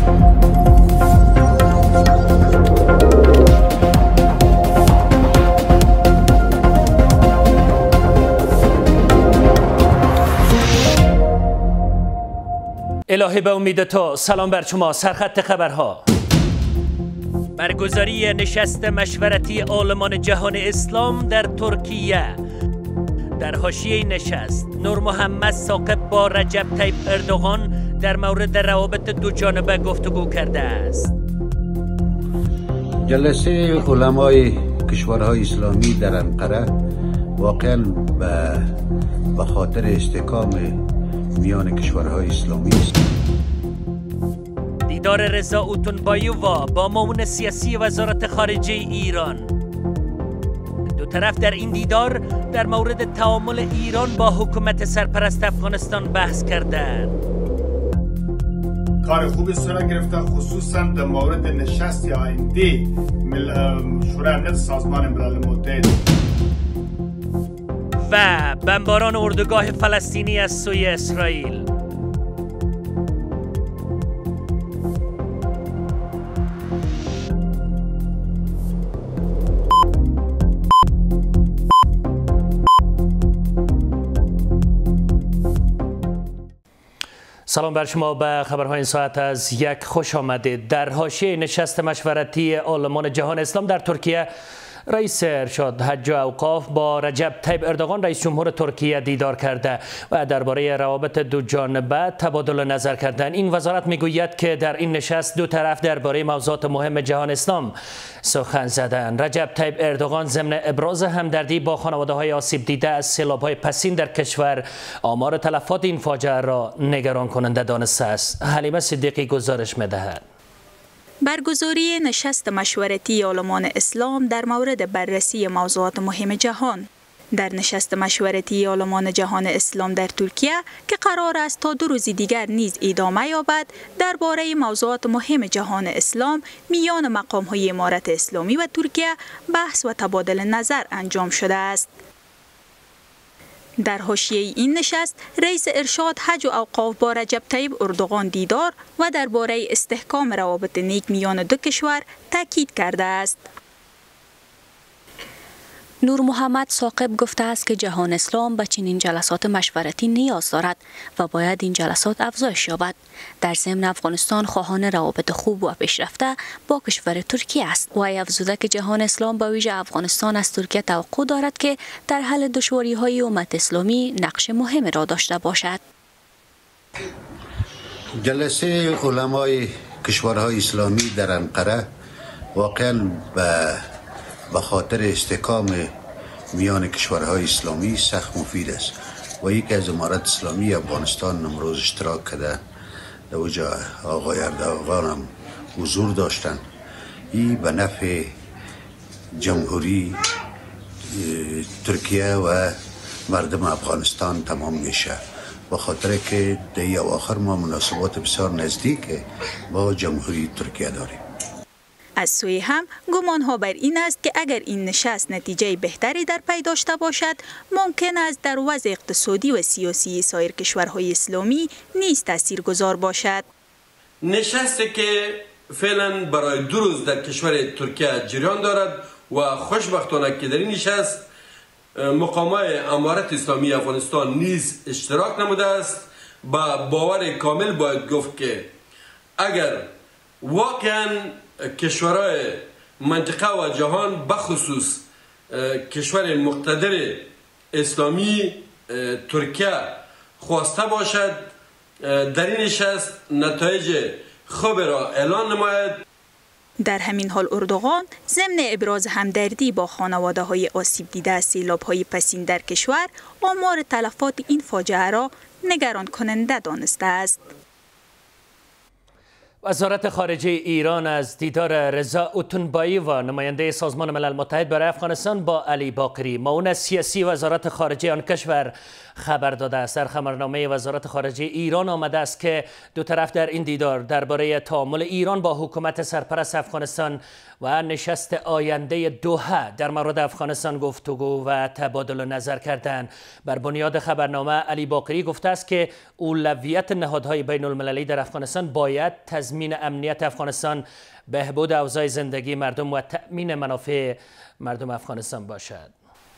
الهی به امید تو. سلام بر شما. سرخط خبرها. برگزاری نشست مشورتی عالمان جهان اسلام در ترکیه. در حاشیه نشست نور محمد ثاقب با رجب طیب اردوغان در مورد روابط دو جانبه گفتگو کرده است. جلسه علمای کشورهای اسلامی در انقره واقعا به خاطر استحکام میان کشورهای اسلامی است. دیدار رضا اوتونبایووا با معاون سیاسی وزارت خارجه ایران. دو طرف در این دیدار در مورد تعامل ایران با حکومت سرپرست افغانستان بحث کردند. کار خوبی صورت گرفته، خصوصا در مورد نشست آینده شورای امنیت سازمان ملل متحد و بمباران اردوگاه فلسطینی از سوی اسرائیل. سلام بر شما. به خبرهای این ساعت از یک خوش آمدید. در حاشیه نشست مشورتی عالمان جهان اسلام در ترکیه، رئیس ارشاد حج و اوقاف با رجب طیب اردوغان رئیس جمهور ترکیه دیدار کرده و درباره روابط دو جانبه تبادل نظر کردند. این وزارت میگوید که در این نشست دو طرف درباره موضوعات مهم جهان اسلام سخن زدند. رجب طیب اردوغان ضمن ابراز همدردی با خانواده‌های آسیب دیده از سیلاب‌های پسین در کشور آمار تلفات این فاجعه را نگران کننده دانسته است. حلیمه صدیقی گزارش می‌دهد. برگزاری نشست مشورتی عالمان اسلام در مورد بررسی موضوعات مهم جهان. در نشست مشورتی عالمان جهان اسلام در ترکیه که قرار است تا 2 روز دیگر نیز ادامه یابد، درباره موضوعات مهم جهان اسلام میان مقام‌های امارت اسلامی و ترکیه بحث و تبادل نظر انجام شده است. در حاشیه این نشست رئیس ارشاد حج و اوقاف با رجب طیب اردوغان دیدار و درباره استحکام روابط نیک میان دو کشور تاکید کرده است. نور محمد ثاقب گفته است که جهان اسلام به چنین جلسات مشورتی نیاز دارد و باید این جلسات افزایش یابد. در ضمن افغانستان خواهان روابط خوب و پیشرفته با کشور ترکیه است. و افزوده که جهان اسلام به ویژه افغانستان از ترکیه توقع دارد که در حل دشواری‌های امت اسلامی نقش مهم را داشته باشد. جلسه علمای کشورهای اسلامی در انقره واقعا به خاطر استحکام میان کشورهای اسلامی سخت مفید است و یکی از امارت اسلامی افغانستان امروز اشتراک کرده. در اوجا آقای اردوغان هم حضور داشتند. این به نفع جمهوری ترکیه و مردم افغانستان تمام میشه، به خاطر که در اواخر ما مناسبات بسیار نزدیک با جمهوری ترکیه داریم. از سوی هم گمان‌ها بر این است که اگر این نشست نتیجه بهتری در پی داشته باشد، ممکن است در وضع اقتصادی و سیاسی سایر کشورهای اسلامی نیز تاثیرگذار باشد. نشستی که فعلا برای 2 روز در کشور ترکیه جریان دارد و خوشبختانه که در این نشست مقامات امارت اسلامی افغانستان نیز اشتراک نموده است. با باور کامل باید گفت که اگر واقعا کشورهای منطقه و جهان بخصوص کشور مقتدر اسلامی ترکیه خواسته باشد، در این نشست نتایج خوب را اعلان نماید. در همین حال اردوغان ضمن ابراز همدردی با خانواده‌های آسیب دیده از سیلاب‌های پسین در کشور آمار تلفات این فاجعه را نگران کننده دانسته است. وزارت خارجه ایران از دیدار رضا اوتونبایووا نماینده سازمان ملل متحد برای افغانستان با علی باقری معاون سیاسی وزارت خارجه آن کشور خبر داده است. در خبرنامه وزارت خارجه ایران آمده است که دو طرف در این دیدار درباره تعامل ایران با حکومت سرپرست افغانستان و نشست آینده دوحه در مورد افغانستان گفتگو و تبادل نظر کردند. بر بنیاد خبرنامه علی باقری گفته است که اولویت نهادهای بین المللی در افغانستان باید تضمین امنیت افغانستان، بهبود اوضاع زندگی مردم و تأمین منافع مردم افغانستان باشد.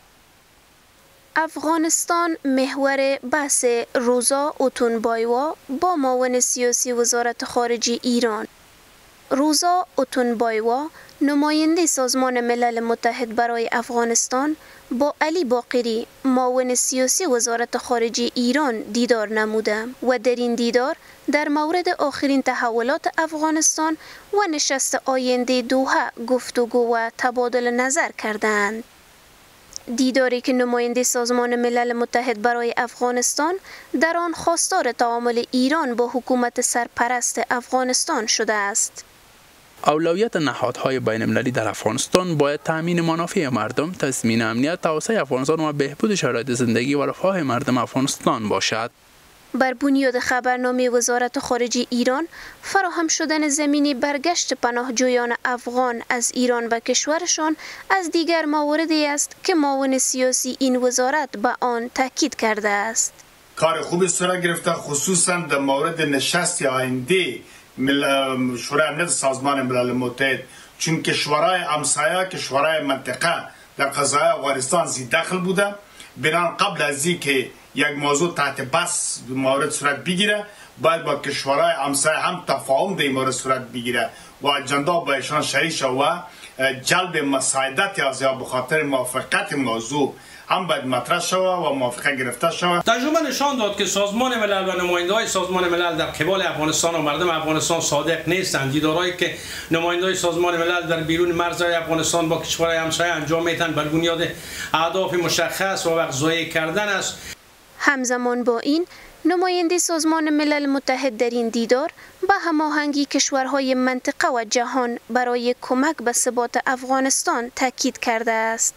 افغانستان محور بحث روزا اوتونبایوا با معاون سیاسی وزارت خارجه ایران. روزا اوتونبایوا نماینده سازمان ملل متحد برای افغانستان با علی باقری معاون سیاسی وزارت خارجه ایران دیدار نموده و در این دیدار در مورد آخرین تحولات افغانستان و نشست آینده دوحه گفتگو و تبادل نظر کردند. دیداری که نماینده سازمان ملل متحد برای افغانستان در آن خواستار تعامل ایران با حکومت سرپرست افغانستان شده است. اولویت نهادهای بین المللی در افغانستان باید تامین منافع مردم، تضمین امنیت، توسعه افغانستان و بهبود شرایط زندگی و رفاه مردم افغانستان باشد. بر بنیاد خبرنامه وزارت خارجه ایران، فراهم شدن زمینی برگشت پناهجویان افغان از ایران به کشورشان از دیگر مواردی است که معاون سیاسی این وزارت به آن تاکید کرده است. کار خوبی صورت گرفته، خصوصا در مورد نشست آینده شورای امنیت سازمان ملل متحد، چون کشورهای همسایه، کشورهای منطقه در قضای افغانستان زی دخل بوده. بنابراین قبل از اینکه یک موضوع تحت بحث مورد صورت بگیره، باید با کشورهای همسایه هم تفاهم در این مورد صورت بگیره و اجندا با ایشان شریک شود و جلب مساعدت از یا بخاطر موافقت موضوع هم باید مطرح شود و موافقه گرفته شود. تجربه نشان داد که سازمان ملل و نماینده‌های سازمان ملل در قبال افغانستان و مردم افغانستان صادق نیستند. دیدارهایی که نماینده‌های سازمان ملل در بیرون مرزهای افغانستان با کشورهای همسایه انجام می‌دهند بر بنیاد اهداف مشخص و وقت ضایع کردن است. همزمان با این، نماینده سازمان ملل متحد در این دیدار به هماهنگی کشورهای منطقه و جهان برای کمک به ثبات افغانستان تاکید کرده است.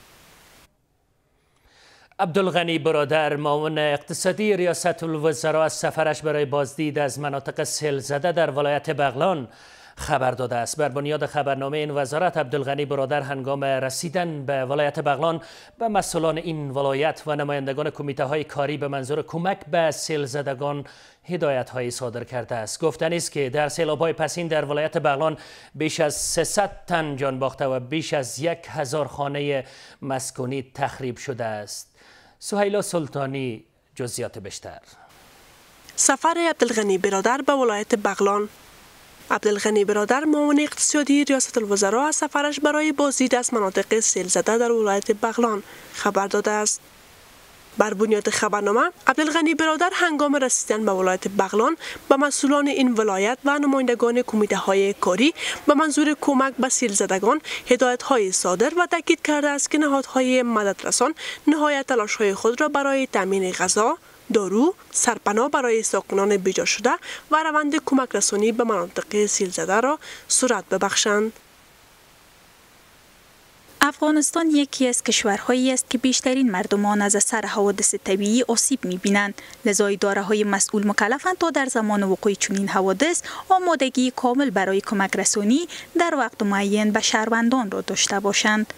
عبدالغنی برادر معاون اقتصادی ریاست الوزراء از سفرش برای بازدید از مناطق سیل زده در ولایت بغلان خبر داده است. بر بنیاد خبرنامه این وزارت، عبدالغنی برادر هنگام رسیدن به ولایت بغلان به مسئولان این ولایت و نمایندگان کمیته های کاری به منظور کمک به سیل زدگان هدایت هایی صادر کرده است. گفتنی است که در سیلاب های پسین در ولایت بغلان بیش از 300 تن جان باخته و بیش از 1000 خانه مسکونی تخریب شده است. سهیلا سلطانی جزئیات بیشتر. سفر عبدالغنی برادر به ولایت بغلان. عبدالغنی برادر معاون اقتصادی ریاست الوزراء از سفرش برای بازدید از مناطق سیل زده در ولایت بغلان خبر داده است. بر بنیاد خبرنامه، عبدالغنی برادر هنگام رسیدن به ولایت بغلان به مسئولان این ولایت و نمایندگان کمیته های کاری به منظور کمک به سیل زدگان هدایت های صادر و تاکید کرده است که نهادهای مددرسان نهایت تلاش های خود را برای تامین غذا، دارو، سرپناه برای ساکنان بیجا شده و روند کمک رسانی به مناطق سیل زده را صورت ببخشند. افغانستان یکی از کشورهایی است که بیشترین مردمان از اثر حوادث طبیعی آسیب می‌بینند. لذا اداره‌های مسئول مکلفند تا در زمان وقوع چنین حوادث آمادگی کامل برای کمک رسانی در وقت معین به شهروندان را داشته باشند.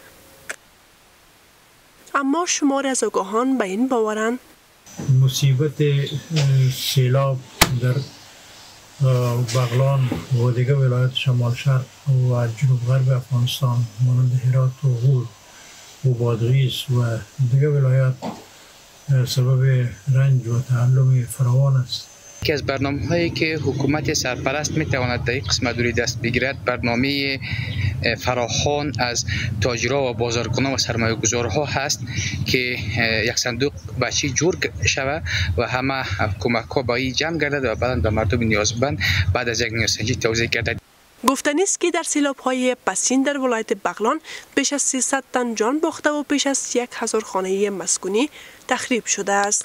اما شماری از آگاهان به این باورند مصیبت سیلاب در بغلان و دیگر ولایت شمال شرق و جنوب غرب افغانستان مانند هرات و غور و بادغیس و دیگر ولایات سبب رنج و تعلم فراوان است. یکی از برنامه‌هایی که حکومت سرپرست می‌تواند در این قسمت دوری دست بگیرد برنامه فراخوان از تاجرها و بازارکنان و سرمایه‌گذارها هست که یک صندوق بچی جور شود و همه کمک‌ها با این جمع گردد و بعد به مردم نیازمند بعد از یک نیازسنجی توزیع گردد. گفتنی است که در سیلاب‌های پسین در ولایت بغلان بیش از 300 تن جان باخته و بیش از 1000 خانه مسکونی تخریب شده است.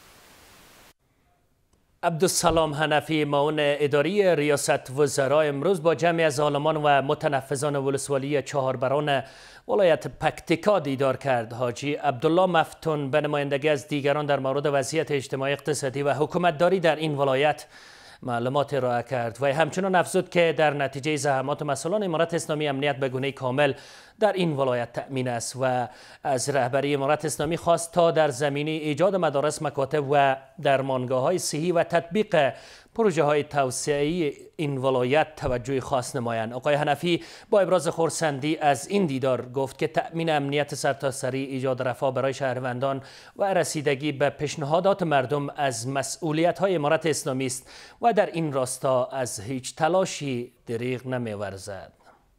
عبدالسلام حنفی معاون اداری ریاست وزراء امروز با جمعی از عالمان و متنفذان ولسوالی چهاربران ولایت پکتیکا دیدار کرد. حاجی عبدالله مفتون به نمایندگی از دیگران در مورد وضعیت اجتماعی، اقتصادی و حکومتداری در این ولایت معلومات ارائه کرد و همچنان افزود که در نتیجه زحمات مسئولان امارت اسلامی امنیت به گونه کامل در این ولایت تأمین است و از رهبری امارت اسلامی خواست تا در زمینه ایجاد مدارس، مکاتب و درمانگاه‌های صحی و تطبیق پروژه های توسعه‌ای این ولایت توجه خاص نمایند. آقای حنفی با ابراز خرسندی از این دیدار گفت که تأمین امنیت سرتاسری، ایجاد رفاه برای شهروندان و رسیدگی به پیشنهادات مردم از مسئولیت‌های امارت اسلامی است و در این راستا از هیچ تلاشی دریغ نمی‌ورزد.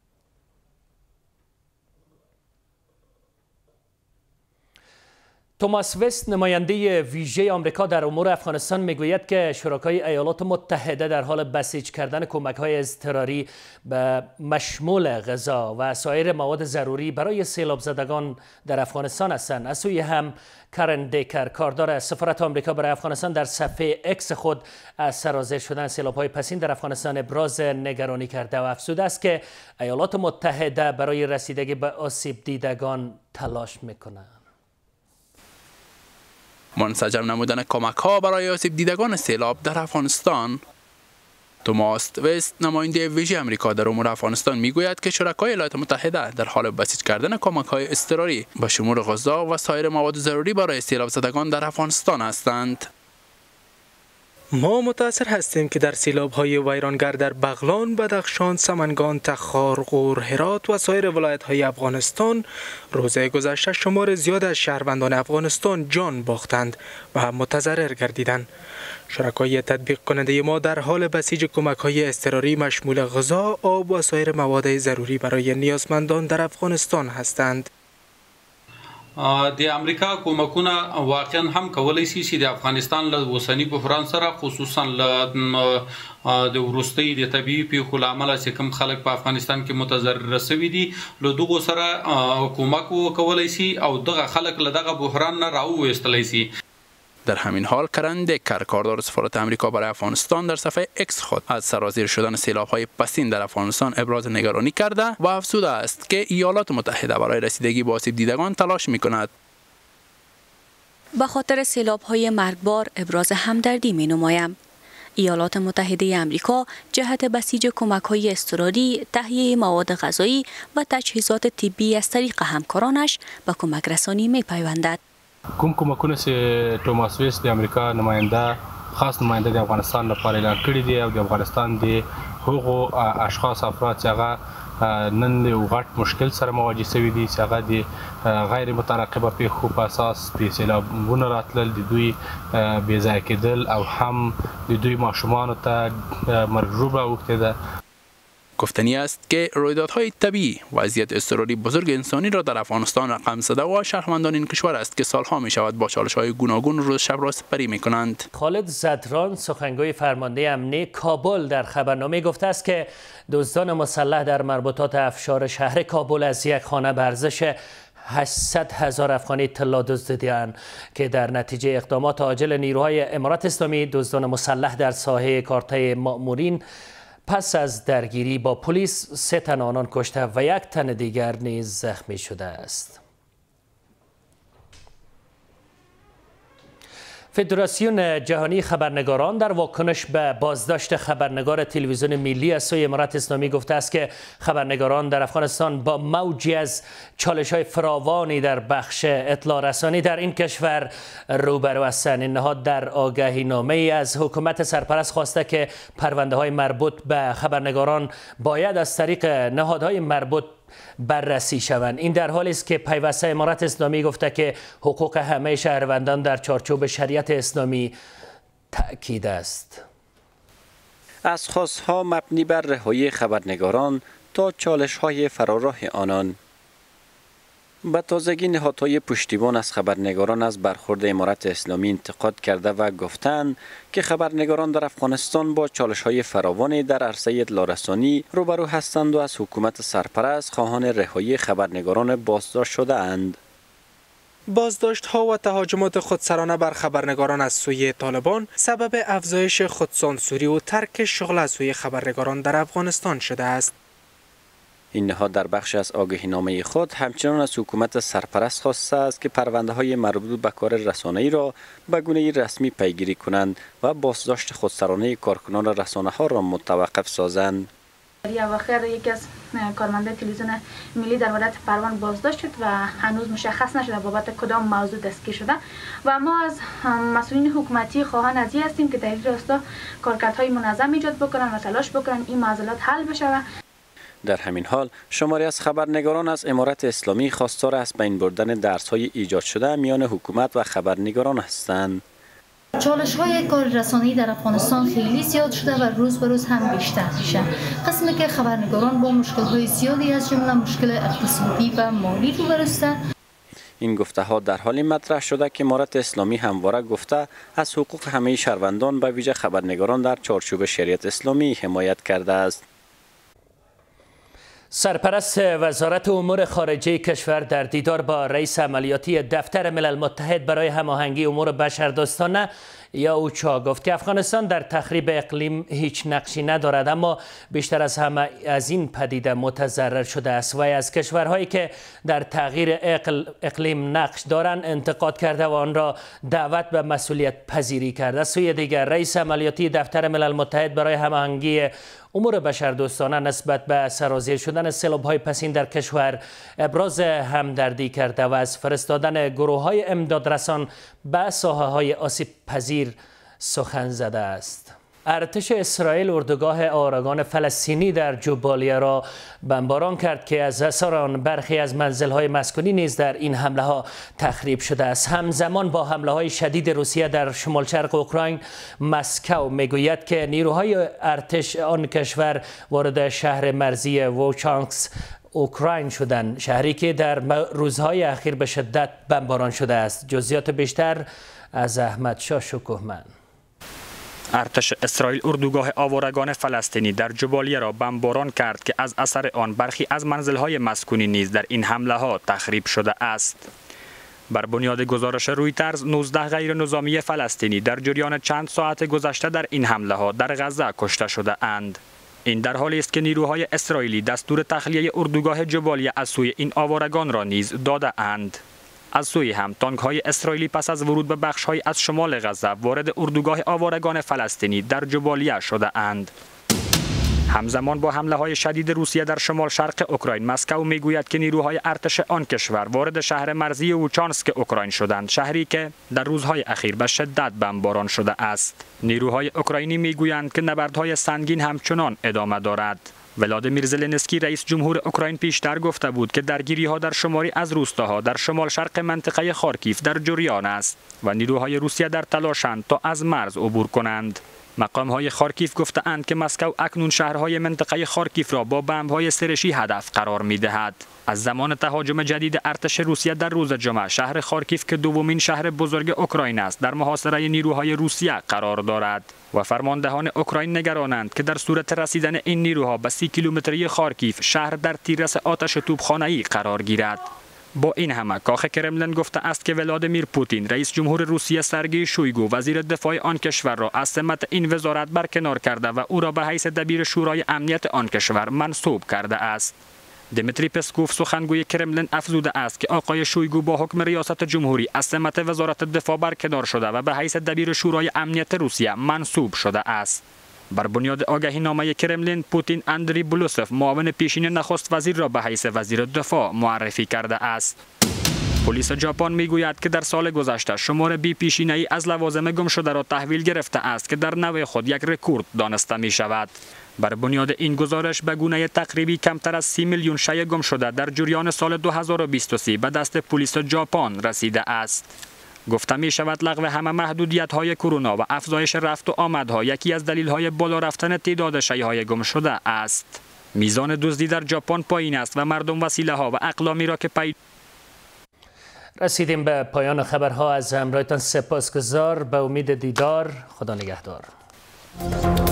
توماس وست نماینده ویژه آمریکا در امور افغانستان میگوید که شرکای ایالات متحده در حال بسیج کردن کمک‌های اضطراری به مشمول غذا و سایر مواد ضروری برای سیلاب زدگان در افغانستان هستند. از سوی هم کارن دیکر، کاردار سفارت آمریکا برای افغانستان، در صفحه اکس خود از سرازیر شدن سیلاب‌های پسین در افغانستان ابراز نگرانی کرده و افزوده است که ایالات متحده برای رسیدگی به آسیب دیدگان تلاش می‌کند. منسجم نمودن کمک ها برای آسیب دیدگان سیلاب در افغانستان. توماس وست نماینده ویژه آمریکا در امور افغانستان میگوید که شرکای ایالات متحده در حال بسیج کردن کمک های اضطراری به شمول غذا و سایر مواد ضروری برای سیلاب زدگان در افغانستان هستند. ما متأثر هستیم که در سیلاب‌های ویرانگر در بغلان، بدخشان، سمنگان، تخار، غور، هرات و سایر ولایت‌های افغانستان روزه گذشته شمار زیاد از شهروندان افغانستان جان باختند و متضرر گردیدند. شرکای تطبیق کننده ما در حال بسیج کمک‌های اضطراری مشمول غذا، آب و سایر مواد ضروری برای نیازمندان در افغانستان هستند. د امریکا کومکونه واقعا هم کولای شي چې د افغانستان له اوسني بحران سره خصوصا د وروستي د طبيعي پیښو له امله چې کوم خلک په افغانستان کې متضرر شوي دي له دغو سره کومک وکولای شي او دغه خلک له دغه بحران نه راوویستلی شي. در همین حال کارن دیکر، کاردار سفارت آمریکا برای افغانستان، در صفحه اکس خود از سرازیر شدن سیلاب‌های پسین در افغانستان ابراز نگرانی کرده و افزوده است که ایالات متحده برای رسیدگی به آسیب دیدگان تلاش می‌کند. به خاطر سیلاب‌های مرگبار ابراز همدردی می‌نمایم. ایالات متحده آمریکا جهت بسیج کمک‌های اضطراری، تهیه مواد غذایی و تجهیزات طبی از طریق همکارانش به کمک رسانی می‌پیوندد. کوم کومکونه چې توماس ویست د امریکا نماینده خاص نماینده د افغانستان لپاره اعلان کړی دی او د افغانستان د هغو اشخاص افراد چې هغه نن یو غټ مشکل سره مواجه شوي دي چې هغه د غیر مترقبه پیښو په اساس د سیلابونو راتلل، د دوی بې ځایه کېدل او هم د دوی ماشومانو ته مرګ ژوبله اوښتې ده. گفتنی است که رویدادهای طبیعی وضعیت اضطراری بزرگ انسانی را در افغانستان رقم زده و شهروندان این کشور است که سالها می شود با چالش‌های گوناگون روز شب را سپری می کنند. خالد زدران، سخنگوی فرمانده امنیه کابل، در خبرنامه گفته است که دزدان مسلح در مربوطات افشار شهر کابل از یک خانه به ارزش 800,000 افغانی طلا دزدیدند که در نتیجه اقدامات عاجل نیروهای امارت اسلامی دزدان مسلح در ساحه کارته مأمورین پس از درگیری با پلیس 3 تن آنان کشته و 1 تن دیگر نیز زخمی شده است. فدراسیون جهانی خبرنگاران در واکنش به بازداشت خبرنگار تلویزیون ملی از سوی امارت اسلامی گفته است که خبرنگاران در افغانستان با موجی از چالش‌های فراوانی در بخش اطلاع رسانی در این کشور روبرو هستند. این نهاد در آگهی نامه از حکومت سرپرست خواسته که پرونده‌های مربوط به خبرنگاران باید از طریق نهادهای مربوط بررسی شوند. این در حالی است که پیوسته امارت اسلامی گفته که حقوق همه شهروندان در چارچوب شریعت اسلامی تأکید است. از خواست‌ها مبنی بر رهایی خبرنگاران تا چالش‌های فراراه آنان. به تازگی نهادهای پشتیبان از خبرنگاران از برخورد امارت اسلامی انتقاد کرده و گفتند که خبرنگاران در افغانستان با چالش‌های فراوانی در عرصه اطلاع رسانی روبرو هستند و از حکومت سرپرست خواهان رهایی خبرنگاران بازداشت شده اند. بازداشت‌ها و تهاجمات خودسرانه بر خبرنگاران از سوی طالبان سبب افزایش خودسانسوری و ترک شغل از سوی خبرنگاران در افغانستان شده است. این نهاد در بخش از آگهی‌نامه خود همچنان از حکومت سرپرست خواسته است که پرونده‌های مربوط به کار رسانه‌ای را به گونه رسمی پیگیری کنند و بازداشت خودسرانه کارکنان رسانه‌ها را متوقف سازند. یکی از کارمند تلویزیون ملی در ولایت پروان بازداشت شد و هنوز مشخص نشده بابت کدام موضوع دستگیر شده و ما از مسئولین حکومتی خواهان از این هستیم که در این راستا کارکردهای منظم ایجاد بکنن و تلاش بکنن این معضلات حل بشه. در همین حال شماری از خبرنگاران از امارت اسلامی خواستار از بین بردن درس‌های ایجاد شده میان حکومت و خبرنگاران هستند. چالش‌های کار رسانه‌ای در افغانستان خیلی زیاد شده و روز به روز هم بیشتر میشه. قسمی که خبرنگاران با مشکل‌های زیادی از جمله مشکل اقتصادی و مالی روبرو هستند. این گفته‌ها در حالی مطرح شده که امارت اسلامی همواره گفته از حقوق همه شهروندان به ویژه خبرنگاران در چارچوب شریعت اسلامی حمایت کرده است. سرپرست وزارت امور خارجه کشور در دیدار با رئیس عملیاتی دفتر ملل متحد برای هماهنگی امور بشردوستانه یا اوچا گفت که افغانستان در تخریب اقلیم هیچ نقشی ندارد، اما بیشتر از همه از این پدیده متضرر شده است و از کشورهایی که در تغییر اقلیم نقش دارند انتقاد کرده و آن را دعوت به مسئولیت پذیری کرده. سوی دیگر رئیس عملیاتی دفتر ملل متحد برای هماهنگی امور بشردوستانه نسبت به سرازیر شدن سیلاب‌های پسین در کشور ابراز همدردی کرده و از فرستادن گروه‌های امدادرسان به ساحه‌های آسیب پذیر سخن زده است. ارتش اسرائیل اردوگاه آوارگان فلسطینی در جبالیه را بمباران کرد که از اثر آن برخی از منزل‌های مسکونی نیز در این حمله‌ها تخریب شده است. همزمان با حمله‌های شدید روسیه در شمال شرق اوکراین، مسکو میگوید که نیروهای ارتش آن کشور وارد شهر مرزی ووچانسک اوکراین شدند، شهری که در روزهای اخیر به شدت بمباران شده است. جزئیات بیشتر از احمد شاه شکوهمند. ارتش اسرائیل اردوگاه آوارگان فلسطینی در جبالیه را بمباران کرد که از اثر آن برخی از منزل‌های مسکونی نیز در این حمله‌ها تخریب شده است. بر بنیاد گزارش رویترز 19 غیر نظامی فلسطینی در جریان چند ساعت گذشته در این حمله‌ها در غزه کشته شده اند. این در حالی است که نیروهای اسرائیلی دستور تخلیه اردوگاه جبالیه از سوی این آوارگان را نیز داده اند. از سوی هم تانک‌های اسرائیلی پس از ورود به بخش‌های از شمال غزه وارد اردوگاه آوارگان فلسطینی در جبالیه شده اند. همزمان با حمله‌های شدید روسیه در شمال شرق اوکراین، مسکو میگوید که نیروهای ارتش آن کشور وارد شهر مرزی اوچانسک اوکراین شدند، شهری که در روزهای اخیر به شدت بمباران شده است. نیروهای اوکراینی میگویند که نبردهای سنگین همچنان ادامه دارد. ولادیمیر زلنسکی رئیس جمهور اوکراین پیشتر گفته بود که درگیری‌ها در شماری از روستاها در شمال شرق منطقه خارکیف در جریان است و نیروهای روسیه در تلاشند تا از مرز عبور کنند. مقام‌های خارکیف گفته‌اند که مسکو اکنون شهرهای منطقه خارکیف را با بمب‌های سرشی هدف قرار می‌دهد. از زمان تهاجم جدید ارتش روسیه در روز جمعه، شهر خارکیف که دومین شهر بزرگ اوکراین است در محاصره نیروهای روسیه قرار دارد و فرماندهان اوکراین نگرانند که در صورت رسیدن این نیروها به 30 کیلومتری خارکیف، شهر در تیررس آتش توپخانه‌ای قرار گیرد. با این همه کاخ کرملین گفته است که ولادیمیر پوتین رئیس جمهور روسیه سرگئی شویگو وزیر دفاع آن کشور را از سمت این وزارت برکنار کرده و او را به حیث دبیر شورای امنیت آن کشور منصوب کرده است. دمیتری پسکوف سخنگوی کرملین افزوده است که آقای شویگو با حکم ریاست جمهوری از سمت وزارت دفاع برکنار شده و به حیث دبیر شورای امنیت روسیه منصوب شده است. بر بنیاد آگهی نامه کرملین، پوتین اندری بولوسف معاون پیشین نخست وزیر را به حیث وزیر دفاع معرفی کرده است. پلیس ژاپن میگوید که در سال گذشته شمار بی پیشینه‌ای از لوازم گم شده را تحویل گرفته است که در نوع خود یک رکورد دانسته می شود. بر بنیاد این گزارش به گونه تقریبی کمتر از 30 میلیون شیء گم شده در جریان سال 2023 به دست پلیس ژاپن رسیده است. گفته می شود لغو همه محدودیت‌های کرونا و افزایش رفت و آمدها یکی از دلیل‌های بالا رفتن تعداد شیءهای گم شده است. میزان دزدی در ژاپن پایین است و مردم وسیله‌ها و اقلامی را که رسیدیم به پایان خبرها. از همراهتان سپاسگزار. به امید دیدار. خدا نگهدار.